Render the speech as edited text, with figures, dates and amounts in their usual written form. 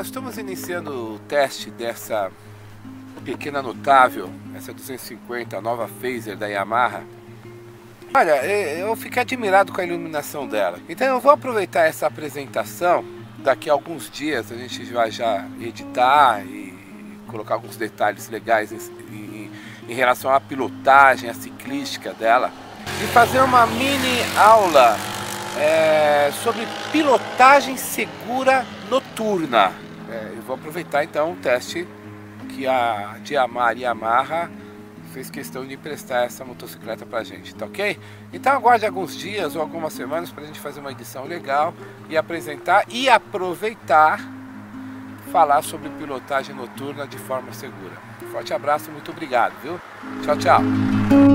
nós estamos iniciando o teste dessa pequena notável, essa 250, a nova Phaser da Yamaha. Olha, eu fiquei admirado com a iluminação dela. Então eu vou aproveitar essa apresentação. Daqui a alguns dias a gente vai já editar e colocar alguns detalhes legais em relação à pilotagem, à ciclística dela. E fazer uma mini aula sobre pilotagem segura noturna. Eu vou aproveitar então o teste que a Yamaha fez questão de emprestar essa motocicleta pra gente, tá ok? Então aguarde alguns dias ou algumas semanas pra gente fazer uma edição legal e apresentar e aproveitar falar sobre pilotagem noturna de forma segura. Forte abraço, muito obrigado, viu? Tchau, tchau!